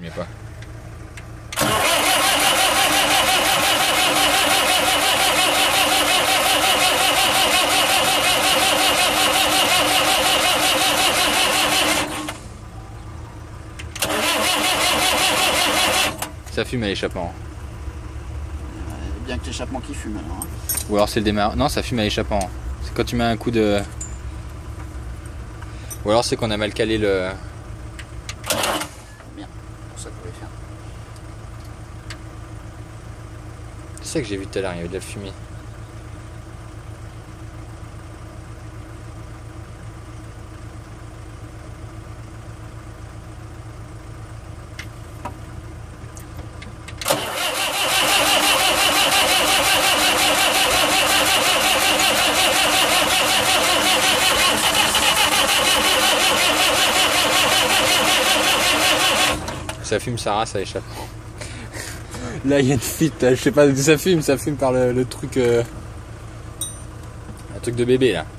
connais pas. Ça fume à l'échappement. Bien que l'échappement qui fume alors. Hein. Ou alors c'est le démarrage. Non, ça fume à l'échappement. C'est quand tu mets un coup de... Ou alors c'est qu'on a mal calé le... Bien, pour ça que vous voulez faire. C'est ça que j'ai vu tout à l'heure, il y avait de la fumée. Ça fume sa race à l'échappement. Là il y a une fuite, je sais pas d'où ça fume par le truc... un truc de bébé là.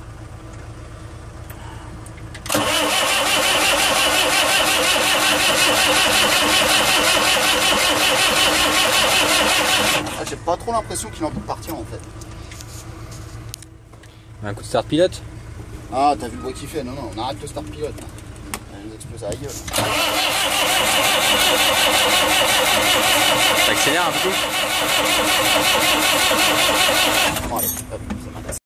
Ah, j'ai pas trop l'impression qu'il est en train de partir en fait. Un coup de start pilote. Ah, t'as vu le bruit qu'il fait? Non, non, on arrête le start pilote. Il va nous exploser à la gueule. Ça accélère un peu. Bon, allez, hop.